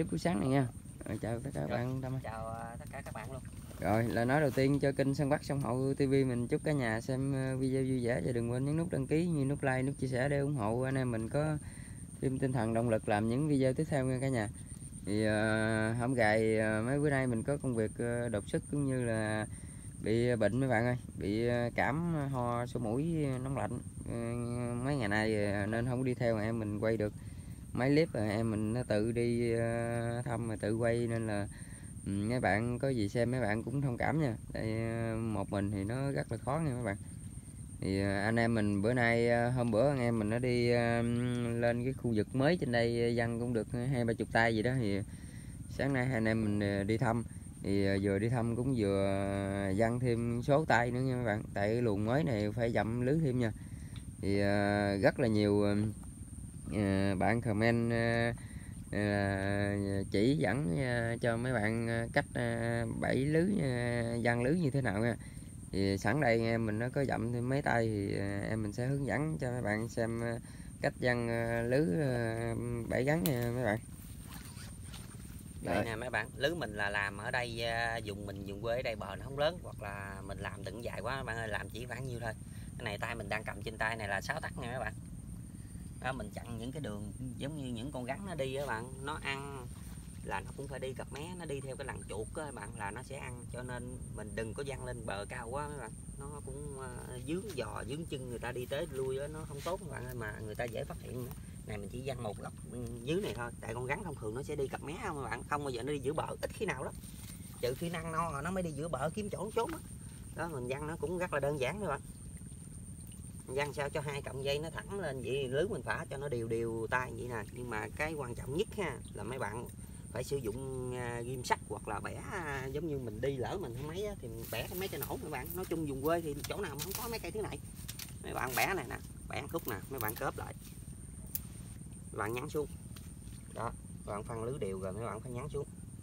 buổi sáng này nha. Rồi, chào tất cả các bạn. Chào tất cả các bạn luôn. Rồi, lời nói đầu tiên cho kênh Săn Bắt Sông Hậu TV mình chúc cả nhà xem video vui vẻ và đừng quên nhấn nút đăng ký như nút like, nút chia sẻ để ủng hộ anh em mình có thêm tinh thần động lực làm những video tiếp theo nha cả nhà. Thì hổm gài mấy bữa nay mình có công việc đột xuất cũng như là bị bệnh mấy bạn ơi, bị cảm ho sổ mũi nóng lạnh mấy ngày nay nên không đi theo em mình quay được mấy clip, em mình nó tự đi thăm mà tự quay nên là mấy bạn có gì xem mấy bạn cũng thông cảm nha. Tại một mình thì nó rất là khó nha mấy bạn. Thì anh em mình bữa nay hôm bữa anh em mình nó đi lên cái khu vực mới trên đây dăng cũng được 20-30 tay gì đó, thì sáng nay hai anh em mình đi thăm, thì vừa đi thăm cũng vừa dăng thêm số tay nữa nha các bạn, tại cái luồng mới này phải dặm lưới thêm nha. Thì rất là nhiều bạn comment chỉ dẫn cho mấy bạn cách bẫy lưới, dăng lưới như thế nào nha. Thì sẵn đây em mình nó có dặm thêm mấy tay thì em mình sẽ hướng dẫn cho mấy bạn xem cách dăng lưới bẫy gắn nha mấy bạn. Đây nè mấy bạn, lưới mình là làm ở đây mình dùng quê ở đây bờ nó không lớn, hoặc là mình làm đừng dài quá bạn ơi, làm chỉ khoảng nhiêu thôi. Cái này tay mình đang cầm trên tay này là 6 tấc nha mấy bạn. Đó, mình chặn những cái đường giống như những con rắn nó đi á bạn, nó ăn là nó cũng phải đi cặp mé, nó đi theo cái lằn chuột á bạn, là nó sẽ ăn, cho nên mình đừng có văng lên bờ cao quá các bạn, nó cũng dướng giò dướng chân người ta đi tới lui á, nó không tốt các bạn ơi, mà người ta dễ phát hiện. Này mình chỉ văng một góc dưới này thôi, tại con rắn thông thường nó sẽ đi cặp mé không các bạn, không bao giờ nó đi giữa bờ, ít khi nào lắm, trừ khi năng no nó mới đi giữa bờ kiếm chỗ trốn đó. Đó, mình văng nó cũng rất là đơn giản các bạn, văng sao cho hai cọng dây nó thẳng lên vậy, lưới mình phả cho nó đều đều tay vậy nè. Nhưng mà cái quan trọng nhất ha là mấy bạn phải sử dụng ghim sắt hoặc là bẻ, giống như mình đi lỡ mình không mấy á, thì mình bẻ cái mấy cây nổ mấy bạn. Nói chung vùng quê thì chỗ nào mà không có mấy cây thứ này, mấy bạn bẻ này nè, bẻ khúc nè, mấy bạn cớp lại, mấy bạn nhắn xuống đó, mấy bạn phân lưới đều rồi mấy bạn phải nhắn xuống.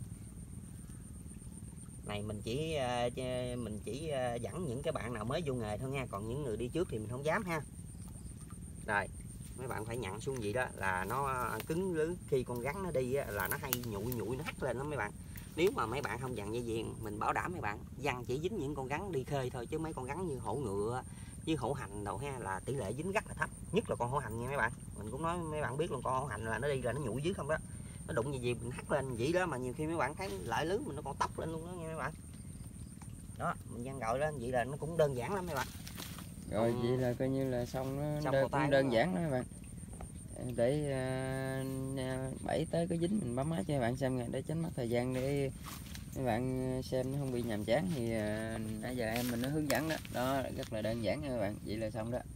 Này mình chỉ dẫn những cái bạn nào mới vô nghề thôi nha, còn những người đi trước thì mình không dám ha. Rồi mấy bạn phải nhận xuống vậy đó là nó cứng lưới, khi con rắn nó đi á, là nó hay nhụi nó hắt lên đó mấy bạn. Nếu mà mấy bạn không dặn dây chuyền, mình bảo đảm mấy bạn dăng chỉ dính những con rắn đi khơi thôi, chứ mấy con rắn như hổ ngựa với hổ hành đâu ha là tỷ lệ dính rất là thấp, nhất là con hổ hành nha mấy bạn. Mình cũng nói mấy bạn biết luôn, con hổ hành là nó đi là nó nhụi dưới không đó, nó đụng gì mình hắt lên vậy đó, mà nhiều khi mấy bạn thấy lại lưới mình nó còn tóc lên luôn đó nha mấy bạn. Đó, mình dăng gọi lên vậy là nó cũng đơn giản lắm mấy bạn. Rồi vậy là coi như là xong, nó cũng đơn giản đó các bạn. Để bẫy tới có dính mình bấm máy cho các bạn xem nha, để tránh mất thời gian để các bạn xem nó không bị nhàm chán. Thì nãy giờ em mình nó hướng dẫn đó, đó rất là đơn giản nha các bạn, vậy là xong đó.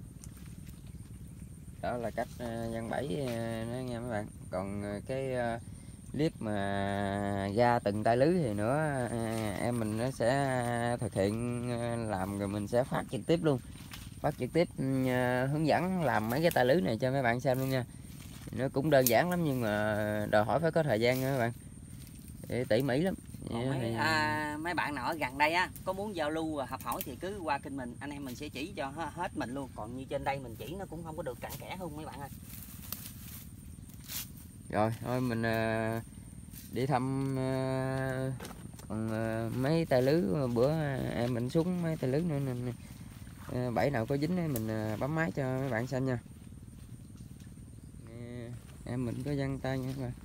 Đó là cách dăng bẫy nó nha mấy bạn. Còn cái clip mà ra từng tay lưới thì nữa em mình nó sẽ thực hiện làm rồi mình sẽ phát trực tiếp luôn, phát trực tiếp hướng dẫn làm mấy cái tay lưới này cho mấy bạn xem luôn nha. Nó cũng đơn giản lắm nhưng mà đòi hỏi phải có thời gian nha các bạn, để tỉ mỉ lắm. Mấy bạn nào ở gần đây á có muốn giao lưu và học hỏi thì cứ qua kênh mình, anh em mình sẽ chỉ cho hết mình luôn. Còn như trên đây mình chỉ nó cũng không có được cặn kẽ hơn mấy bạn ơi. Rồi thôi mình đi thăm còn mấy tay lưới bữa em mình xuống mấy tay lưới nữa nên bẫy nào có dính mình bấm máy cho mấy bạn xem nha. Em mình có văng tay nha các bạn.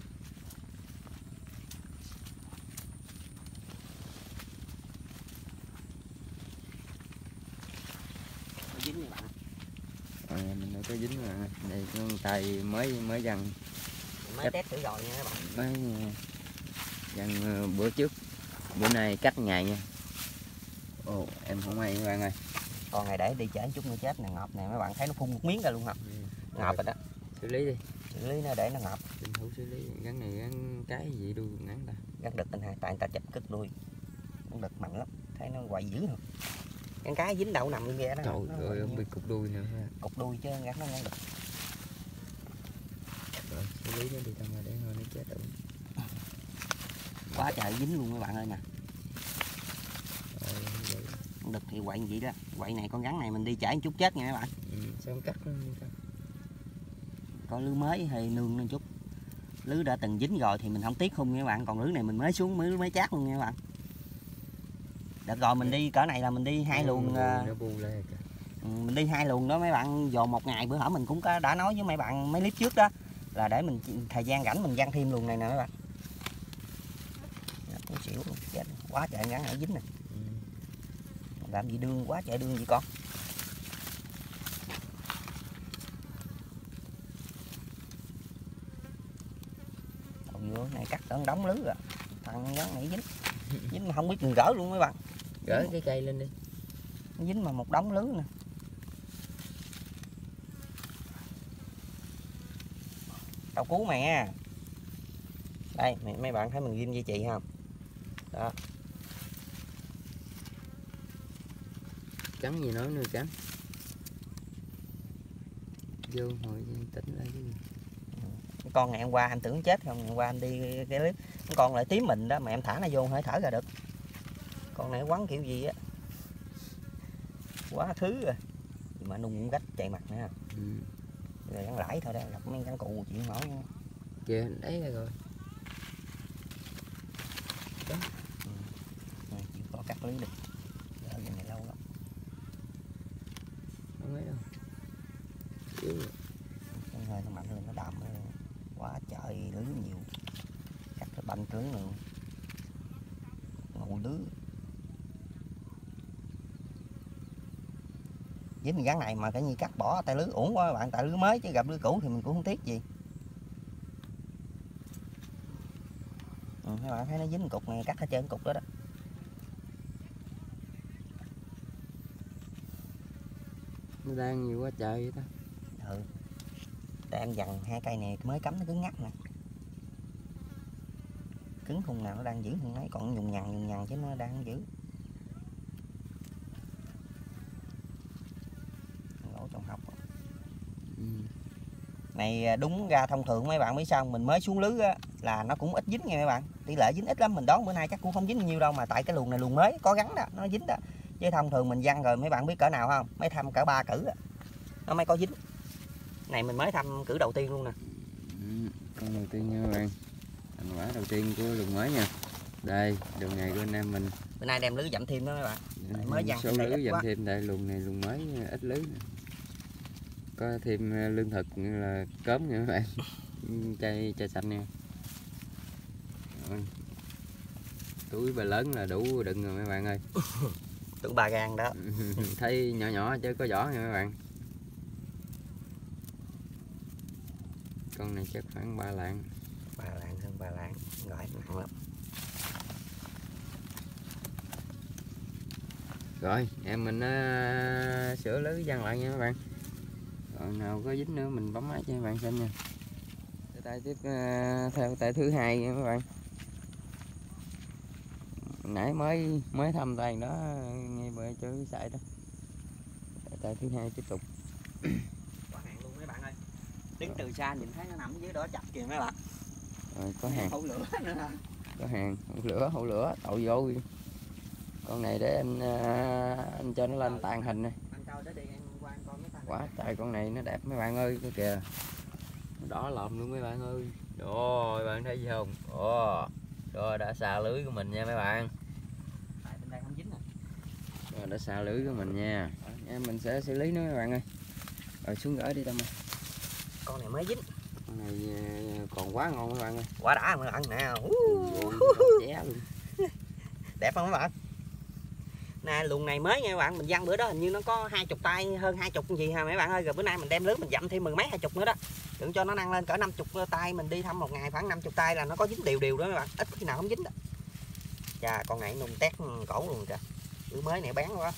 Dính nha bạn. Mình đâu có dính mà đây con tay mới văng, mới test thử rồi nha các bạn. Mới văng bữa trước, bữa nay cách ngày nha. Ồ em không hay các bạn ơi. Còn ngày để đi trễ chút nữa chết nè, ngọt nè mấy bạn thấy nó phun một miếng ra luôn không? Ngọt rồi đó. Xử lý đi. Xử lý nó để nó ngọt. Tranh thủ xử lý. Gắn này gắn cái gì đuôi ngắn ta. Gắn đực anh hai, tại người ta chụp cất đuôi. Gắn đực mạnh lắm, thấy nó quậy dữ không? Gắn cái dính đậu nằm như vậy đó. Trời ơi không bị cục đuôi nữa ha. Cục đuôi chứ gắn nó gắn đực. Rồi xử lý nó đi tao mà để thôi nó chết rồi. Quá trời dính luôn các bạn ơi nè. Đực thì quậy vậy đó, quậy này con rắn này mình đi chảy chút chết nha các bạn. Sao không cắt nó. Có lưới mới hay nương lên chút. Lưới đã từng dính rồi thì mình không tiếc khung nha các bạn, còn lưới này mình mới xuống mới chát luôn nha các bạn. Đợt rồi mình đi cỡ này là mình đi 2 luồng, mình đi 2 luồng đó mấy bạn, dồn một ngày. Bữa hổm mình cũng đã nói với mấy bạn mấy clip trước đó là để mình thời gian rảnh mình giăng thêm luồng này nè mấy bạn. Nó xỉu luôn, chết quá trời ngắn ở dính nè. Làm gì đương quá trời đương vậy con. Vừa này cắt đón đóng lưới rồi, thằng ngắn này dính mà không biết đường gỡ luôn mấy bạn. Gỡ cái cây lên đi. Nó dính mà một đống lưới nè. Tao cứu mẹ. Đây mấy bạn thấy mình ghim dây chì không? Đó. Cắn gì nói nữa cắn. Vô hồi tỉnh lại cái gì. Con này hôm qua em tưởng chết không, hôm qua em đi cái clip con lại tím mình đó mà em thả nó vô hơi thở ra được. Con này quắn kiểu gì á, quá thứ rồi mà nung gách chạy mặt nữa. Rồi gắn lãi thôi đó, gặp mấy gắn cụ chuyện nổi nha. Kìa đấy là rồi đó. Chỉ có cắt lưới được giờ này lâu lắm không mấy đâu. con hơi nó mạnh hơn, nó đậm hơn. Quá trời lưới nhiều, cắt cái banh trứng luôn ngủ lưới. Với mình gắn này mà cái như cắt bỏ tay lưới uổng quá bạn, tại lưới mới chứ gặp lưới cũ thì mình cũng không tiếc gì. Các bạn thấy nó dính cục này, cắt hết trơn cục đó đó. Nó đang nhiều quá trời vậy ta. Tại em dằn 2 cây này mới cắm nó cứng ngắt nè, cứng khung nào nó đang giữ khung ấy, còn dùng nhằn chứ nó đang giữ. Lỗ trong học này đúng ra thông thường mấy bạn biết sao, mình mới xuống lưới á, là nó cũng ít dính nha mấy bạn, tỷ lệ dính ít lắm. Mình đoán bữa nay chắc cũng không dính bao nhiêu đâu, mà tại cái luồng này luồng mới có gắn đó nó dính đó, chứ thông thường mình văng rồi mấy bạn biết cỡ nào không, mới thăm cỡ 3 cử nó mới có dính. Này mình mới thăm cử đầu tiên luôn nè. Con đầu tiên nha các bạn, thành quả đầu tiên của luồng mới nha. Đây đường này của anh em mình bữa nay đem lưới dặm thêm đó mấy bạn. Mới văng số lưới dặm thêm, tại luồng này luồng mới ít lưới nè. Có thêm lương thực như là cớm nha các bạn. Chai xanh nha. Túi ba lớn là đủ đựng rồi mấy bạn ơi. Tưởng 3 gang đó. Thấy nhỏ nhỏ chứ có vỏ nha mấy bạn. Con này chắc khoảng 3 lạng. 3 lạng hơn 3 lạng, gọi nặng lắm. Rồi em mình sửa lưới văng lại nha các bạn. Còn nào có dính nữa mình bấm máy cho các bạn xem nha. Tay tiếp theo tay thứ hai nha các bạn. Nãy mới thăm tay đó ngay bờ chơi xài đó. Tay thứ hai tiếp tục. Có hàng luôn mấy bạn ơi. Đứng từ xa nhìn thấy nó nằm dưới đó chặt kìa mấy bạn. Rồi có hàng. Hậu lửa nữa nè. Có hàng, hậu lửa tậu vô. Con này để anh cho nó lên tàn hình này. Quá trời con này nó đẹp mấy bạn ơi, cái kìa. Đỏ lòm luôn mấy bạn ơi. Rồi bạn thấy gì không? Rồi đã xà lưới của mình nha mấy bạn. Tại bên đây không dính nè. Rồi đã xà lưới của mình nha. Em mình sẽ xử lý nó mấy bạn ơi. Rồi xuống gửi đi Tâm ơi. Con này mới dính. Con này còn quá ngon mấy bạn ơi. Quá đã mấy bạn nè. Ché luôn. Đẹp không mấy bạn? Nè luồng này mới nha các bạn, mình văng bữa đó hình như nó có 20 tay, hơn 20 gì ha mấy bạn ơi. Rồi bữa nay mình đem lưới mình dặm thêm 10 mấy 20 nữa đó. Đừng cho nó năng lên cỡ 50 tay, mình đi thăm một ngày khoảng 50 tay là nó có dính đều đó mấy bạn, ít khi nào không dính đó. Chà con này nung tét cổ luôn kìa. Lưới mới này bán quá.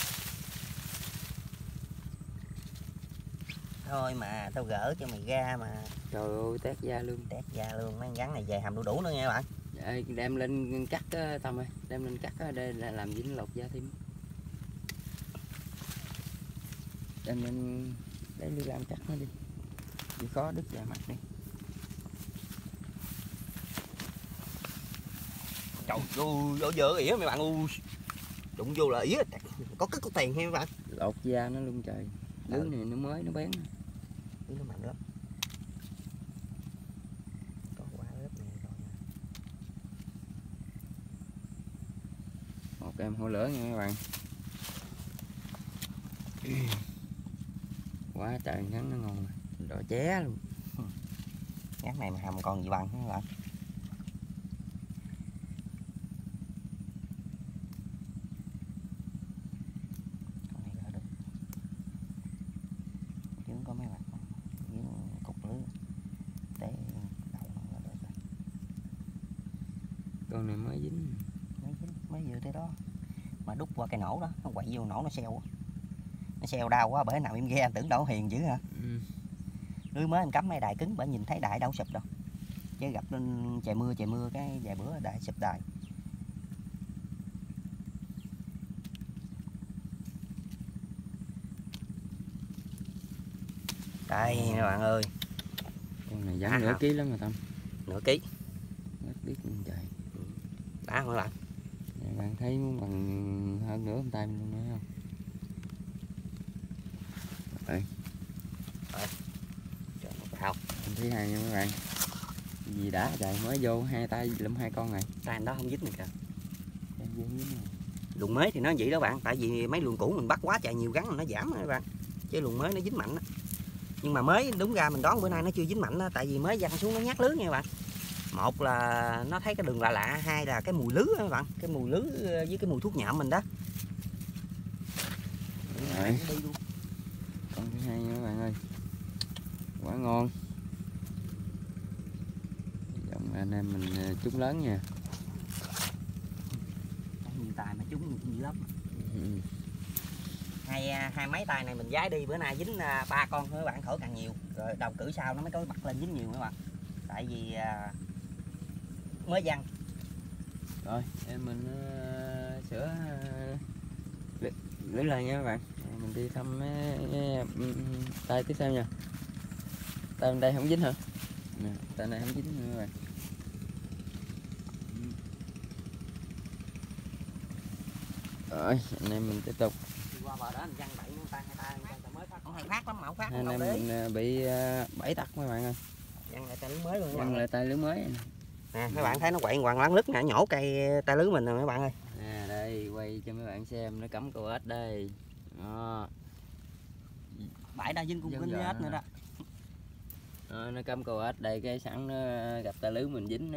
Thôi mà tao gỡ cho mày ra mà. Trời ơi tét da luôn. Tét da luôn, mấy gắn này về hầm đủ nữa nha các bạn. Ê, đem lên cắt á Tâm ơi, đem lên cắt á để làm gì nó lột da thêm. Đem lên để đi làm cắt nó đi. Chỉ khó đứt da mặt đi. Trời ơi, ở giờ ỉa mấy bạn ơi. Đụng vô là ỉa, có cất có tiền hay mấy bạn. Lột da nó luôn trời. Lưới này nó mới nó bén. Lưới nó mạnh lắm. một em hổ lửa nha các bạn. Quá trời ngắn nó ngon, đỏ ché luôn. Ngắn này mà hầm còn gì bằng các bạn. Con này gỡ được. Chứ có mấy bạn với cục lưới để đầu nó là được rồi. Con này mới dính. Mới vừa tới đó mà đút qua cái nổ đó, nó quậy vô nổ nó xeo. Nó xeo đau quá bởi nào em ghe anh tưởng đâu hiền dữ hả. Lưới mới anh cắm mấy đài cứng bởi nhìn thấy đài đâu sụp đâu. Chứ gặp lên trời mưa cái vài bữa đài sụp đài. Đây các bạn ơi. Con này dám nửa ký lắm mà Tâm. Nửa ký. Rất biết luôn trời. Đã không các bạn? Bạn thấy muốn bằng hơn nửa bàn tay mình luôn nữa không? Đây. Trời nó vào. Anh thứ hai nha các bạn. Gì đã trời mới vô hai tay lụm hai con này. Tay anh đó không dính này kìa. Em vô dính này. Luồng mới thì nó vậy đó bạn, tại vì mấy luồng cũ mình bắt quá trời nhiều gắn nó giảm đó các bạn. Chứ luồng mới nó dính mạnh đó. Nhưng mà mới đúng ra mình đoán bữa nay nó chưa dính mạnh đó, tại vì mới văng xuống nó nhát lưới nha các bạn. Một là nó thấy cái đường lạ lạ, hai là cái mùi lứa đó các bạn, cái mùi lứa với cái mùi thuốc nhộm mình đó. Rồi. Con thứ hai nha các bạn ơi. Quá ngon. Giọng anh em mình trúng lớn nha. Nhiều tài mà trúng nhiều lắm. Hai mấy tay này mình giái đi bữa nay dính 3 con thôi các bạn, khỏi càng nhiều. Rồi đầu cử sau nó mới có bật lên dính nhiều các bạn. Tại vì mới văng. Rồi em mình sửa lưới lên nha các bạn. Mình đi thăm tay tiếp theo nha. Tay bên đây không dính hả? Nè, tay này không dính nữa các bạn. Rồi anh em mình tiếp tục. Qua bờ đó anh văng bậy tay hai tay mới phát. Không hay phát lắm mà không phát. Anh em mình bị bẫy tắc các bạn ơi. Văng lại tay lưới mới luôn. Văng lại tay lưới mới. Nè mấy bạn thấy nó quậy hoàng láng lứt nè, nhổ cây tay lưới mình nè mấy bạn ơi. Nè đây quay cho mấy bạn xem nó cắm câu ếch đây. Đó. Bãi đã dính cung kính với ếch nữa đó. Nó cắm câu ếch đây, cái sẵn nó gặp tay lưới mình dính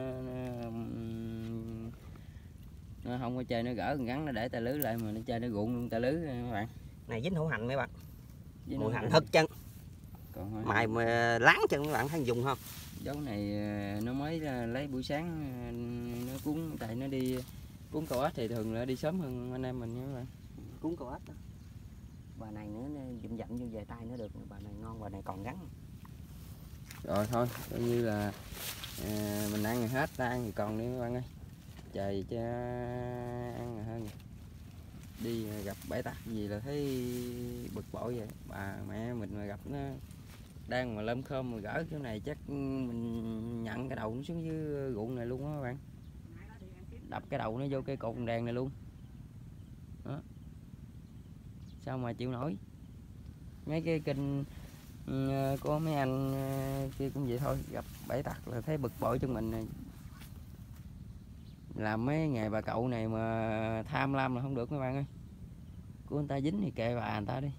nó không có chơi, nó gỡ gắn nó để tay lưới lại mà nó chơi nó ruộng luôn tay lưới mấy bạn. Này dính hữu hành mấy bạn. Dính mùi hành thật chân. Còn mày mà láng chân mấy bạn thấy dùng không? Dấu này nó mới lấy buổi sáng nó cuốn, tại nó đi cuốn câu ếch thì thường là đi sớm hơn anh em mình nha các bạn. Cuốn câu ếch đó. Bà này nữa dụm dặm vô về tay nữa được, bà này ngon, bà này còn gắn. Rồi thôi coi như là mình ăn rồi hết, ta ăn thì còn đi mấy bạn ơi. Trời cho ăn rồi hơn. Đi gặp bẫy tắc gì là thấy bực bội vậy. Bà mẹ mình mà gặp nó đang mà lâm khơm mà gỡ chỗ này chắc mình nhận cái đầu nó xuống dưới ruộng này luôn á các bạn. Đập cái đầu nó vô cây cột đèn này luôn đó. Sao mà chịu nổi. Mấy cái kênh có mấy anh kia cũng vậy thôi, gặp bẫy tắc là thấy bực bội cho mình này. Làm mấy nghề bà cậu này mà tham lam là không được mấy bạn ơi. Của người ta dính thì kệ bà người ta đi.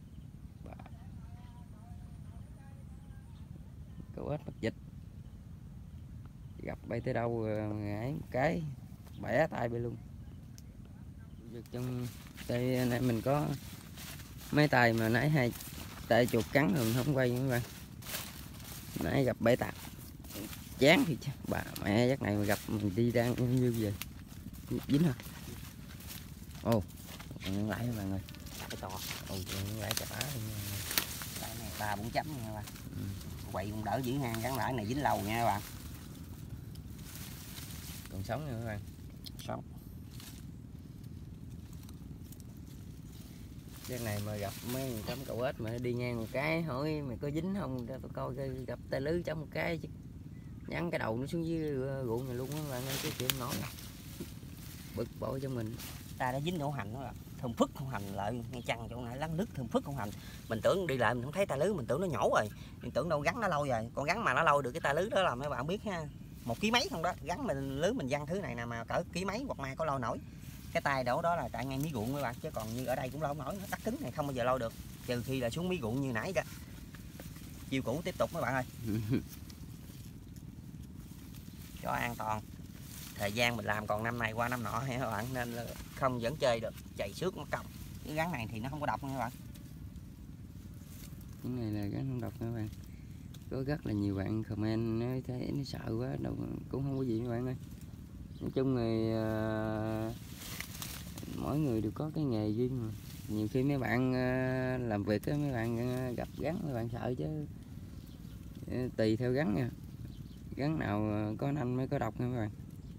Câu ếch bắt vịt gặp bay tới đâu ngải một cái bẻ tay bay luôn. Trong tay anh em mình có mấy tay mà nãy hai tay chuột cắn rồi mình không quay mấy bạn. Nãy gặp bẫy tắc chán thì chứ. Bà mẹ giấc này mà gặp mình đi đang như vậy dính hả? Ồ lại các bạn ơi, Cái to. lại chả Lại này 3-4 chấm nha các bạn. Quậy cũng đỡ giữ hang, gắn lại này dính lâu nha các bạn. còn sống nữa các bạn. Sống. Cái này mà gặp mấy cắm cậu ếch mà đi ngang một cái hỏi mày có dính không, tôi coi gặp tay lưới chấm một cái chứ nhắn cái đầu nó xuống dưới ruộng này luôn á bạn ơi, cái chuyện nổi bực bội cho mình. Ta đã dính hữu hành đó, thơm phức hữu hành lại ngay chăng chỗ này láng nước thơm phức hữu hành. Mình tưởng đi lại mình không thấy tay lưới, mình tưởng nó nhổ rồi, mình tưởng đâu gắn nó lâu rồi, còn gắn mà nó lâu được cái tay lưới đó là mấy bạn biết ha, 1 ký mấy không đó, gắn mình lưới mình văng thứ này nè mà cỡ ký mấy hoặc mai có lâu nổi. Cái tay đổ đó là tại ngay mí ruộng mấy bạn, chứ còn như ở đây cũng lâu không nổi nữa. Đất cứng này không bao giờ lâu được, trừ khi là xuống mí ruộng như nãy đó. Chiêu cũ tiếp tục mấy bạn ơi. Cho an toàn. Thời gian mình làm còn năm này qua năm nọ hay các bạn, nên là không vẫn chơi được, chạy xước nó còng. Cái gắn này thì nó không có độc nha các bạn. Cái này là gắn không độc nha các bạn. Có rất là nhiều bạn comment nói thấy nó sợ quá, đâu cũng không có gì các bạn ơi. Nói chung thì mỗi người đều có cái nghề riêng mà. Nhiều khi mấy bạn làm việc á, mấy bạn gặp gắn mấy bạn sợ chứ. Tùy theo gắn nha. Gắn nào có nanh mới có độc nha các bạn.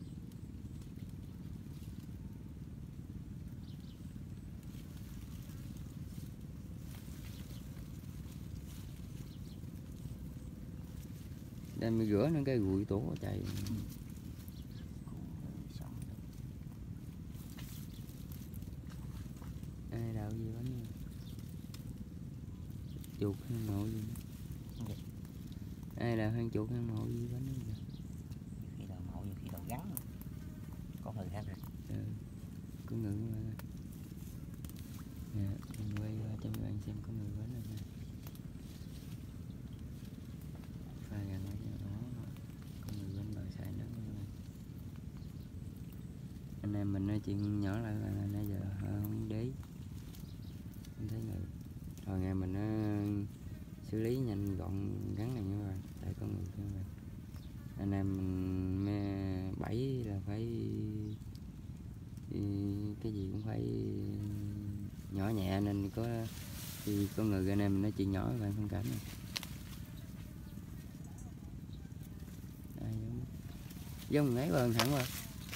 Đem đi rửa nó cái gùi tổ chạy. Đây đào gì bánh chuột hang nội gì nữa. Đây là hang chuột hang nội gì bánh nữa. Khi đầu mậu, nhiều khi đầu gắn. Có người khác rồi. Có người mà. Nè, mình quay qua cho các bạn xem có người bánh này nha. Pha gần ở chỗ đó. Có người bánh bờ xài đó. Anh em mình nói chuyện nhỏ lại là nãy giờ không để ý. Không thấy người. Rồi ngày mình xử lý nhanh gọn gắn này nha các bạn. Tại có người các bạn. Anh em mình bẫy là phải cái gì cũng phải nhỏ nhẹ, nên có khi có người anh em mình nói chuyện nhỏ các bạn thông cảm này. Giống ấy bờn thẳng qua.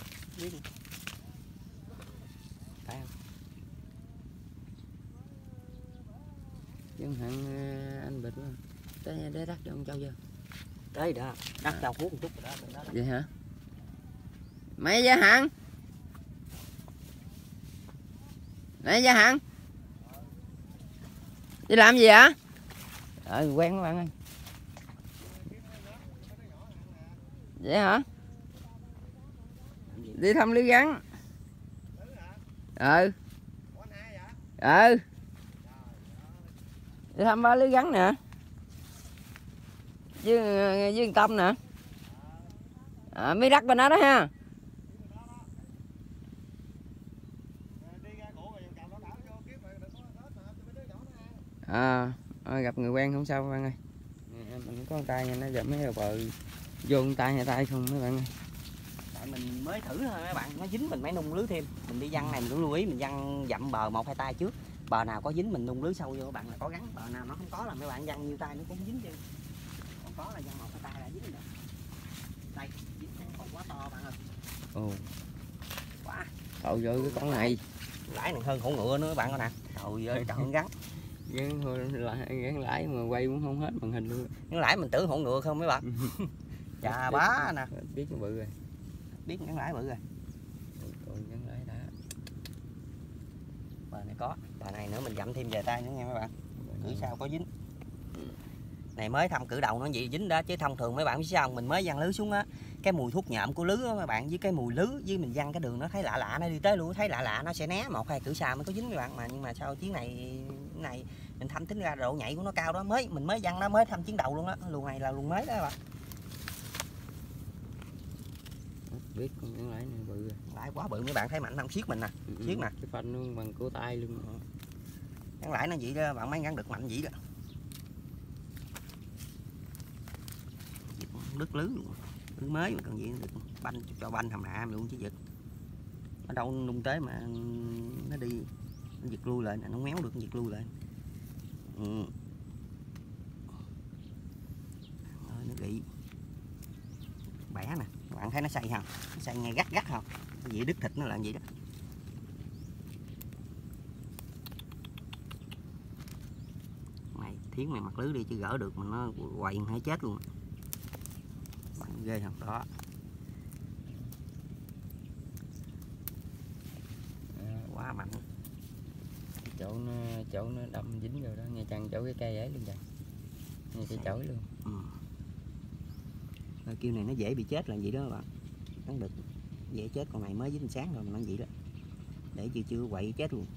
Giống thẳng anh bịch quá. Tới để đắt cho ông Châu chưa? Tới đó, đắt Châu hút một chút rồi đó. Vậy hả? Mày Gia Hằng. Nè Gia Hằng. Đi làm gì hả? Quen các bạn ơi. Vậy hả? Đi thăm lưới gắn. Đi thăm ba lưới gắn nè. Với Tâm nè. Mấy đất bên đó đó ha. Gặp người quen không sao các bạn ơi. Mình có con tay nha, nó giờ mấy bờ vô con tay hay tay không mấy bạn ơi. Tại mình mới thử thôi mấy bạn, nó dính mình mới nung lưới thêm. Mình đi văng này mình cũng lưu ý mình văng dặm bờ 1-2 tay trước. Bờ nào có dính mình nung lưới sâu vô các bạn là có gắn, bờ nào nó không có là mấy bạn văng như tay nó cũng dính chứ. Còn có là văng 1-2 tay là dính rồi. Đây, dính còn quá to bạn ơi. Ồ. Quá. Trời ơi cái con này. Lãi này hơn hổ ngựa nữa các bạn coi nè. Trời ơi trời gắn. Gắn lãi mà quay cũng không hết màn hình luôn. Gắn lãi mình tưởng hổ ngựa không mấy bạn. Chà bá nè. Biết nó bự rồi. Biết gắn lãi bự rồi. Còn gắn lãi đã. Bờ này có, bờ này nữa mình dặm thêm về tay nữa nha mấy bạn. Cử sao có dính. Này mới thăm cử đầu nó vậy dính đó, chứ thông thường mấy bạn biết sao không? Mình mới văng lưới xuống á, cái mùi thuốc nhộm của lưới á mấy bạn, với cái mùi lưới với mình văng cái đường nó thấy lạ lạ, nó đi tới luôn thấy lạ lạ nó sẽ né 1-2 cử sao mới có dính mấy bạn. Mà nhưng mà sao chuyến này mình thăm tính ra độ nhạy của nó cao đó, mình mới văng nó mới thăm chuyến đầu luôn á, luồng này là luồng mới đó các bạn. Biết con gắn lãi này bự rồi. Lãi quá bự mấy bạn thấy mạnh không, siết mình nè. Siết nè, cái phanh luôn bằng cổ tay luôn. gắn lãi nó vậy đó bạn, mới gắn được mạnh vậy đó. Đứt lưới luôn, lưới mới mà còn gì được banh cho banh thầm hạ luôn chứ giật. Ở đâu nung tới mà nó đi nó giật lui lại, nó méo được giật lui lại. Nó gị bẻ nè, các bạn thấy nó xay không? Nó xay ngay gắt không? Cái gì đứt thịt nó là vậy đó. Mày thiến mày mặc lưới đi chứ gỡ được mà nó quậy hay chết luôn. Bạn ghê không đó. Quá mạnh. Chỗ nó đâm dính vào đó, nghe chăng chỗ cái cây ấy luôn kìa. Nghe cái chổi luôn. Rồi kêu này nó dễ bị chết là vậy đó các bạn. Nó được dễ chết, con này mới dính sáng rồi mà nó vậy đó. để chưa quậy chết luôn.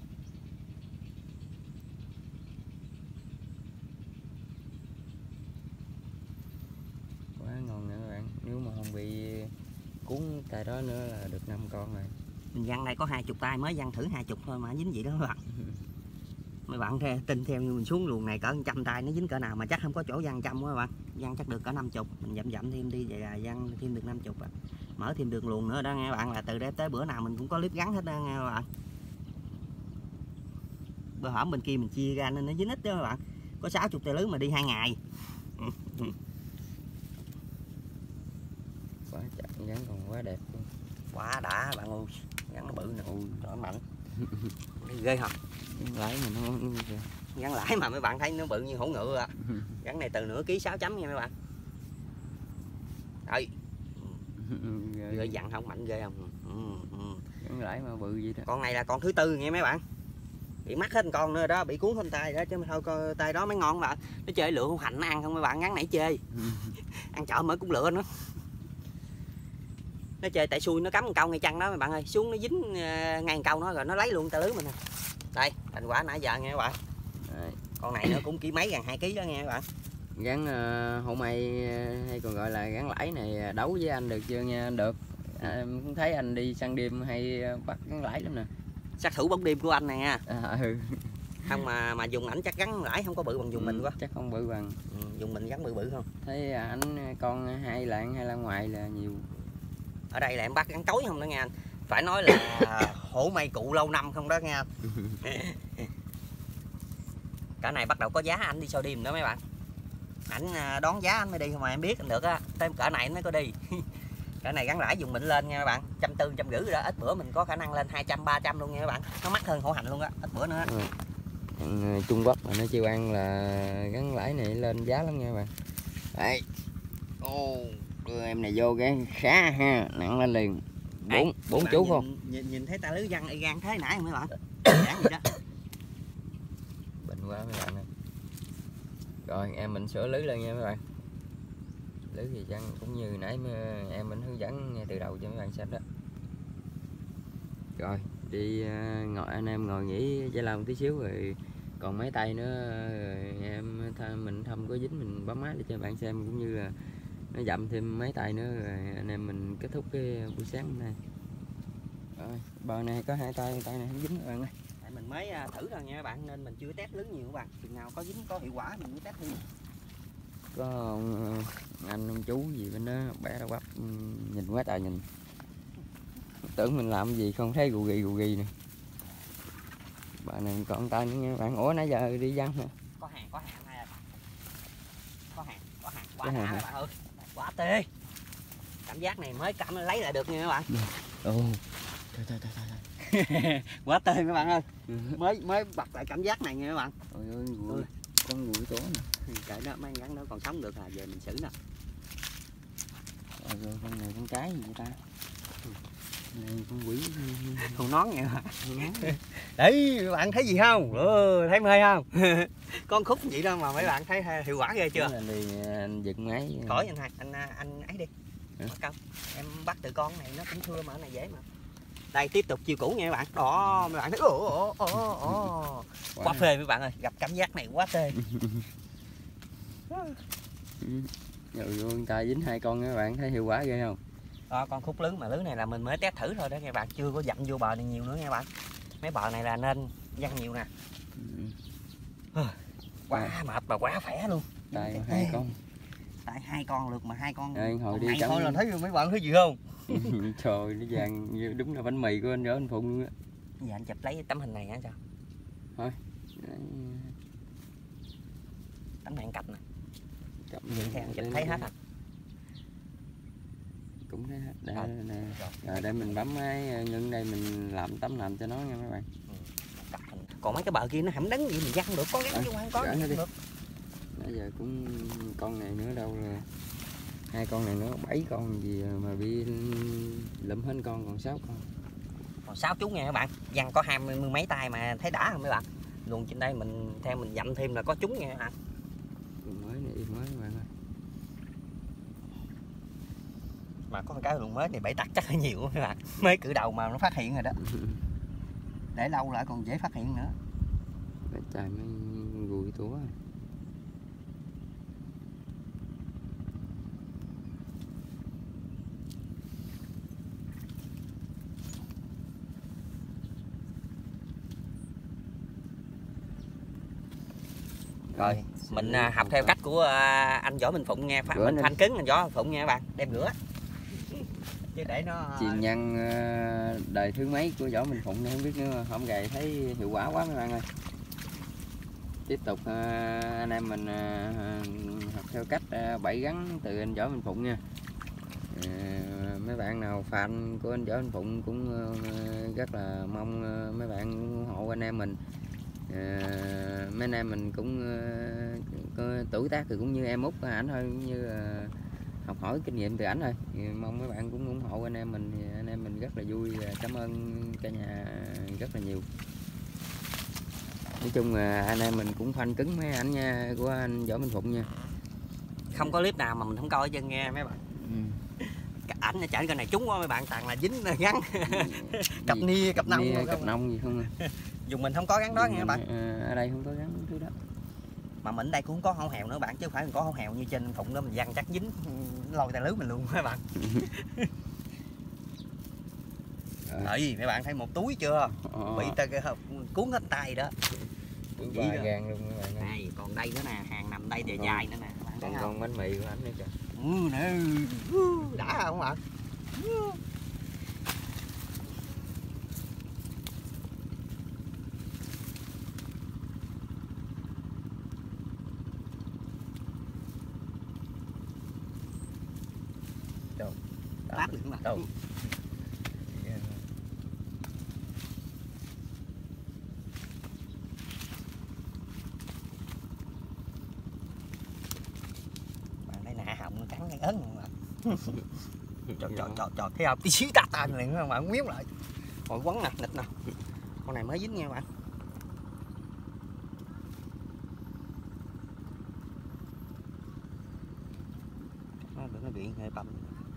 Quá ngon nè các bạn, nếu mà không bị cuốn tay đó nữa là được 5 con rồi. Mình văng đây có 20 tay, mới văng thử 20 thôi mà dính vậy đó các bạn. Mấy bạn tin theo như mình xuống luồng này cỡ 100 tay nó dính cỡ nào, mà chắc không có chỗ văng 100 các bạn. Văng chắc được cỡ 50, mình dặm thêm đi vậy là văng thêm được 50 à. Mở thêm đường luồng nữa đó nghe các bạn, là từ đây tới bữa nào mình cũng có clip gắn hết đó nghe các bạn. Bữa hổm bên kia mình chia ra nên nó dính ít đó các bạn. Có 60 tay lưới mà đi 2 ngày. Quá chặt, gắn còn quá đẹp luôn. Quá đã bạn ơi, gắn nó bự nè, nó mạnh. Ghê không? Lái mình không Gắn lãi mà mấy bạn thấy nó bự như hổ ngựa à. Gắn này từ nửa ký 6 chấm nha mấy bạn. Đây. Ghê dặn không, mạnh ghê không? Gắn lãi mà bự vậy đó. Con này là con thứ 4 nghe mấy bạn. Bị mắc hết con nữa đó, bị cuốn hết tay đó chứ thôi, coi tay đó mới ngon mà. Nó chơi lựa hạnh nó ăn không mấy bạn, ngắn nãy chê. Ăn chợ mới cũng lựa nữa. Nó chơi tại xui nó cắm một câu ngay chân đó mấy bạn ơi, xuống nó dính ngay một câu nó rồi nó lấy luôn tay lưới mình nè. Đây, thành quả nãy giờ nghe các bạn. Đây. Con này nó cũng ký mấy, gần 2 kg đó nghe các bạn. Gắn hổ may hay còn gọi là gắn lãi này đấu với anh được chưa nha? Được. Em cũng thấy anh đi săn đêm hay bắt gắn lãi lắm nè. Sát thủ bóng đêm của anh này nha. Ừ. Không mà dùng ảnh chắc gắn lãi không có bự bằng dùng mình quá. Chắc không bự bằng. Dùng mình gắn bự không? Thấy ảnh con hai lạng ngoài là nhiều. Ở đây là em bắt gắn cối không đó nghe anh. Phải nói là hổ may cụ lâu năm không đó nghe anh. Cả này bắt đầu có giá anh đi soi đêm nữa mấy bạn. Ảnh đón giá anh mới đi, mà em biết anh được á, tới cỡ này nó có đi. Cỡ này gắn lãi dùng mình lên nha các bạn, 140, 150 rồi đó, ít bữa mình có khả năng lên 200, 300 luôn nha các bạn. Nó mắc hơn hổ hành luôn á, ít bữa nữa. Trung Quốc mà nó chịu ăn là gắn lãi này lên giá lắm nha các bạn. Đấy. Đưa em này vô cái khá ha, nặng lên liền. Bốn chú không? Nhìn thấy ta lưới văng y gan thế nãy mấy bạn. Gì đó. Bệnh quá mấy bạn ơi. Rồi em mình sửa lưới lên nha mấy bạn. Lưới thì chăng cũng như nãy em mình hướng dẫn ngay từ đầu cho mấy bạn xem đó. Rồi đi ngồi, anh em ngồi nghỉ giải lao một tí xíu rồi còn mấy tay nữa rồi mình thăm có dính mình bấm máy để cho bạn xem, cũng như là nó dặm thêm mấy tay nữa rồi anh em mình kết thúc cái buổi sáng hôm nay. Rồi bờ này có 2 tay, tay này không dính các bạn ơi. Tại mình mới thử thôi nha các bạn, nên mình chưa test lưới nhiều các bạn. Chừng nào có dính có hiệu quả mình mới test thêm. Có ông chú gì bên đó bé đâu bắp, nhìn quá trời nhìn, tưởng mình làm gì không thấy gù ghi nè. Bà này còn tay nữa nha bạn. Ủa nãy giờ đi văng hả? Có hàng hay rồi. Có hàng quá đã các bạn ơi. Quá tê. Cảm giác này mới lấy lại được nha các bạn. Ồ. Thôi. Quá tê các bạn ơi. Mới bật lại cảm giác này nha các bạn. Ôi ơi, con gùi tố nè. Kệ đó, mấy ngắn đó còn sống được à, giờ mình xử nè. Rồi con này con cái gì vậy ta? Này con quỷ Con nón nha. Đấy, các bạn thấy gì không? Thấy mê không? Con khúc vậy đâu mà mấy bạn thấy hiệu quả ghê chưa? Anh giật máy. Khỏi anh ấy đi. Câu. Em bắt từ con này nó cũng thưa mà, cái này dễ mà. Đây tiếp tục chiều cũ nha các bạn. Đó, mấy bạn thấy quá phê mấy bạn ơi, gặp cảm giác này quá tê. Rồi ta dính 2 con các bạn thấy hiệu quả ghê không? Đó, con khúc lưới mà lưới này là mình mới test thử thôi đó các bạn, chưa có dặm vô bờ này nhiều nữa nha các bạn. Mấy bờ này là nên văng nhiều nè. Quá mệt và quá khỏe luôn. Đây 2 con. Tại 2 con lượt mà 2 con. Đây, hồi đi cắm... thôi là thấy mấy bạn thấy gì không? Trời nó vàng đúng là bánh mì của anh đó anh Phụng luôn á. Giờ anh chụp lấy tấm hình này hả sao? Thôi. Tấm này cặp nè. Vậy theo anh chụp thấy hết à? Cũng thấy hết. Đây nè. Rồi để mình bấm máy ngưng đây, mình làm tấm làm cho nó nha mấy bạn. Còn mấy cái bờ kia nó hẩm đắng gì mình văng được, có gắn chứ không có nó được. Bây giờ cũng con này nữa đâu là 2 con này nữa 7 con gì mà bị lụm hết con, còn 6 con. Còn 6 chú nha các bạn. Văng có 20 mấy tay mà thấy đã không mấy bạn? Luôn trên đây mình theo mình dặm thêm là có trúng nha các bạn. Mới này mới các bạn ơi. Mà có một cái luồng mới này 7 tắc chắc hơi nhiều các bạn. Mới cử đầu mà nó phát hiện rồi đó. để lâu lại còn dễ phát hiện nữa. Cái chài mới gùi túa. Rồi mình học theo cách của anh Võ Minh Phụng nghe, mình phanh cứng anh Võ Minh Phụng nha các bạn, đem rửa chứ để nó truyền nhân đời thứ mấy của Võ Minh Phụng này không biết nữa, không gầy thấy hiệu quả quá mấy bạn ơi. Tiếp tục anh em mình học theo cách bẫy gắn từ anh Võ Minh Phụng nha. Mấy bạn nào fan của anh Võ Minh Phụng cũng rất là mong mấy bạn ủng hộ anh em mình. Mấy anh em mình cũng tuổi tác thì cũng như em út ảnh thôi, cũng như học hỏi kinh nghiệm từ ảnh thôi. Thì mong mấy bạn cũng ủng hộ anh em mình, thì anh em mình rất là vui. Cảm ơn cả nhà rất là nhiều. Nói chung là anh em mình cũng phanh cứng mấy ảnh nha, của anh Võ Minh Phụng nha. Không có clip nào mà mình không coi chân nghe mấy bạn. Cái ảnh chảnh cái này trúng quá mấy bạn, toàn là dính gắn cặp nia cặp nông cặp nông gì không à. Dùng mình không có gắn đó nha các bạn. Ở đây không có gắn thứ đó. Mà mình đây cũng không có hổ hèo nữa bạn, chứ không phải có hổ hèo như trên Phụng đó mình văng chắc dính lôi tay lưới mình luôn mấy bạn. Đấy mấy bạn thấy một túi chưa? Bị cuốn hết tay đó. Túi ba gan luôn các bạn ơi. Này còn đây nữa nè, hàng nằm đây để dài nữa nè. Còn bánh mì của anh nữa kìa. Đã không bạn? Tát được mà. Đâu. Bạn đây nè, họng cắn cái ớn mà. Trời thấy không? Tí xíu tát tay liền các bạn, miếng lại. Rồi quấn nè, nịch nè. Con này mới dính nha các bạn. Nó bị hơi bầm.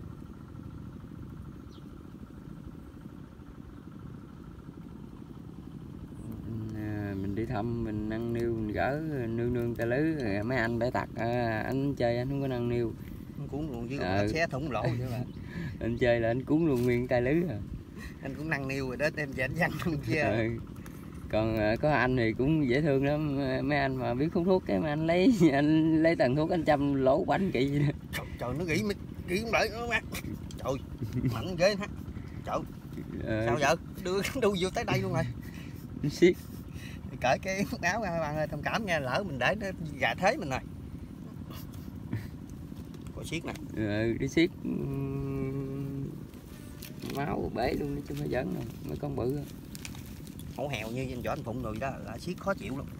Mình đi thăm mình ăn niêu, mình gỡ nương tay lứ, mấy anh bể tặc anh chơi anh không có năng niêu, Anh cuốn luôn chứ xé thủng lỗ chứ bạn. Anh chơi là anh cuốn luôn nguyên tay lứ à. Anh cũng năng niêu rồi đó, đem về anh văng luôn chứ. Còn có anh thì cũng dễ thương lắm, mấy anh mà biết hút thuốc cái mà anh lấy tầng thuốc anh châm lỗ bánh kỵ vậy đó. Trời nó nghĩ không đợi nó mắt. Trời mạnh ghê ha. Trời. Sao vậy? Đưa đu vô tới đây luôn rồi. Siết. Cởi cái áo ra các bạn ơi, thông cảm nha, lỡ mình để nó gà thế mình rồi. Có siết nè. Đi siết máu bể luôn chứ không phải giỡn đâu, mấy con bự. Hổ hèo như anh Võ Anh Phụng người đó là siết khó chịu lắm.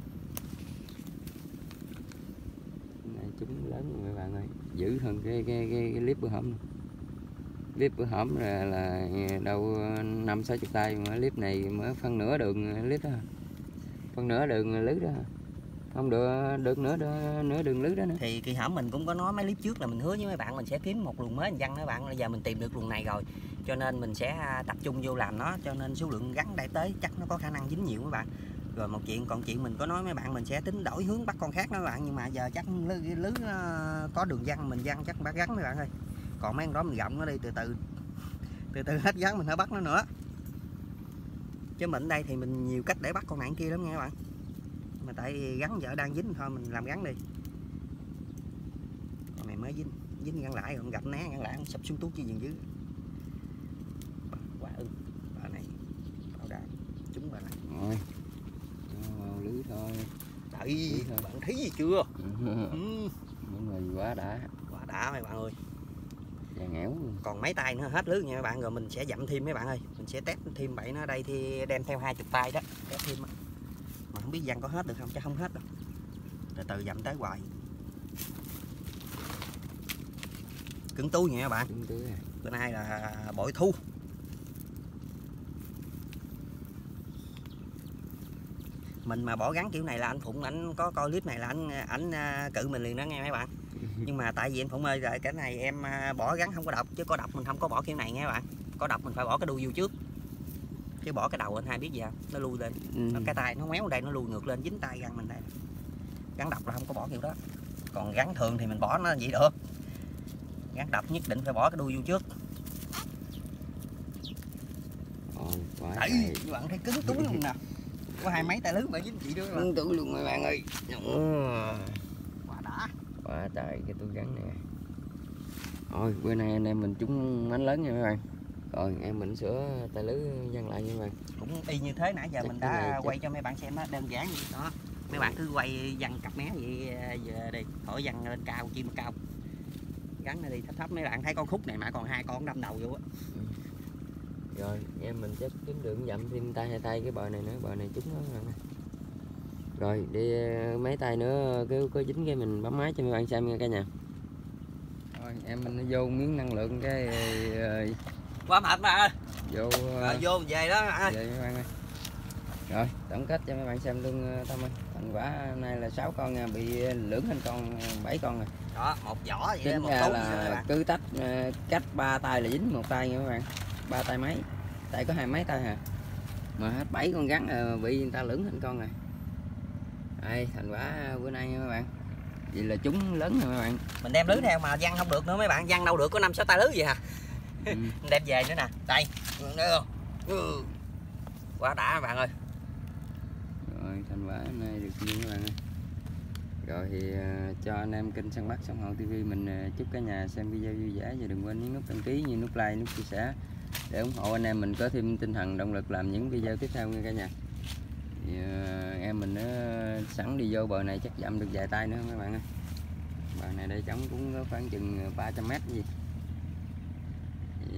Này chúng lớn rồi các bạn ơi, giữ hơn cái clip bữa hổm. Clip bữa hổm là đâu 50-60 tay, mà clip này mới phân nửa đường clip đó, phân nửa đường lưới đó, không được nửa đường lưới đó nữa. Thì kỳ hổm mình cũng có nói mấy clip trước là mình hứa với mấy bạn mình sẽ kiếm một luồng mới mình văng đó bạn. Bây giờ mình tìm được luồng này rồi, cho nên mình sẽ tập trung vô làm nó, cho nên số lượng gắn đây tới chắc nó có khả năng dính nhiều các bạn. Rồi một chuyện, còn chuyện mình có nói mấy bạn mình sẽ tính đổi hướng bắt con khác đó các bạn, nhưng mà giờ chắc lưới có đường văng mình văng chắc bắt gắn mấy bạn ơi. Còn mấy con đó mình gặm nó đi, từ từ hết gắn mình phải bắt nó nữa. Chứ mình ở đây thì mình nhiều cách để bắt con này kia lắm nha các bạn. Mà tại gắn vợ đang dính thôi mình làm gắn đi. Con này mới dính gắn lại, còn gặp né gắn lại sập xuống tuốt chứ dừng dưới. Quả ưng bà này bảo đảm chúng bà này. Rồi vào lưới thôi. Đợi bạn thấy gì chưa? Nhưng mà quá đã mấy bạn ơi. Và ngẽo. Còn mấy tay nữa hết lưới nha các bạn, rồi mình sẽ dặm thêm mấy bạn ơi, mình sẽ test thêm bậy nó đây thì đem theo 20 tay đó, test thêm. Mà không biết văng có hết được không, chắc không hết đâu. Từ từ dặm tới hoài. Cứng túi nha các bạn. Cứng túi à. Bữa nay là bội thu. Mình mà bỏ gắn kiểu này là anh Phụng ảnh có coi clip này là ảnh cự mình liền đó nghe mấy bạn. Nhưng mà tại vì anh Phụng ơi rồi cái này em bỏ gắn không có độc, chứ có độc mình không có bỏ kiểu này nghe các bạn. Có độc mình phải bỏ cái đuôi vô trước. chứ bỏ cái đầu anh hai biết gì không, nó lui lên, cái tay nó méo ở đây nó lui ngược lên dính tay gắn mình đây. Gắn độc là không có bỏ kiểu đó, còn gắn thường thì mình bỏ nó vậy được, gắn độc nhất định phải bỏ cái đuôi vô trước. Đấy, các bạn thấy cứng túi luôn nè, có hai mấy tay lưới mà dính chị nữa, cứng túi luôn mấy bạn ơi. Quá đã, quá trời cái túi gắn này. Thôi bữa nay anh em mình trúng mánh lớn nha mấy bạn. Rồi em mình sửa tay lưới dăng lại nha mấy bạn. Cũng y như thế nãy giờ chắc mình đã quay cho mấy bạn xem đó, đơn giản vậy đó. Mấy bạn cứ quay văng cặp mé vậy giờ đi, khỏi văng lên cao, chim cao, gắn nó đi thấp thấp. Mấy bạn thấy con khúc này mà còn hai con đâm đầu vô á. Rồi em mình chắc kiếm được dặm thêm tay hai tay cái bờ này nữa, bờ này trúng nó rồi. Rồi đi mấy tay nữa cứ có dính cái mình bấm máy cho mấy bạn xem nha cả nhà. Rồi em mình vô miếng năng lượng cái quá mệt mà ơi. Vô vô về đó ơi. Về mấy bạn ơi. Rồi tổng kết cho mấy bạn xem luôn Tâm ơi. Thành quả hôm nay là 6 con nha, bị lưỡng thành con 7 con rồi. Đó, một vỏ vậy tính một ra túi là cứ cách 3 tay là dính một tay nha các bạn. 3 tay mấy. Tại có hai mấy tay hả. Mà hết 7 con gắn bị người ta lưỡng thành con rồi. Đây, thành quả bữa nay nha các bạn. Vậy là chúng lớn rồi các bạn. Mình đem lưới theo mà văng không được nữa mấy bạn, văng đâu được có 5-6 tay lưới gì hả. Đem về nữa nè. Đây, thấy không? Quá đã các bạn ơi. Rồi thành quả này được như các bạn ơi. Rồi thì cho anh em kênh Săn Bắt Sông Hậu TV mình chúc cả nhà xem video vui vẻ và đừng quên nhấn nút đăng ký như nút like, nút chia sẻ để ủng hộ anh em mình có thêm tinh thần động lực làm những video tiếp theo nha cả nhà. Thì, em mình sẵn đi vô bờ này chắc dặm được vài tay nữa mấy bạn ơi. Bờ này đây trống cũng có khoảng chừng 300 m gì. Thì,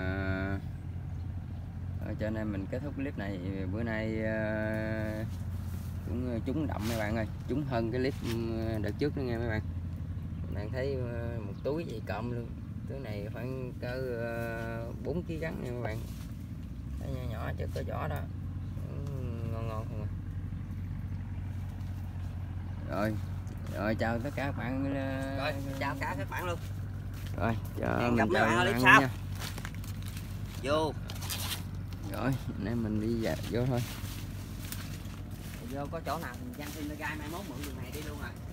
cho anh em mình kết thúc clip này. Bữa nay cũng trúng đậm mấy bạn ơi, trúng hơn cái clip đợt trước nữa nghe mấy bạn. Bạn thấy một túi gì cộng luôn, túi này khoảng cỡ 4 kg gắn nha mấy bạn. Thấy nhỏ nhỏ chứ có vỏ đó, ngon ngon không à. Rồi chào tất cả các bạn. Rồi chào cả các bạn luôn. Rồi hẹn gặp mấy bạn ở clip sau vô. Rồi anh em mình đi vô thôi. Vô có chỗ nào mình văng thêm gai mai mốt mượn đường này đi luôn à.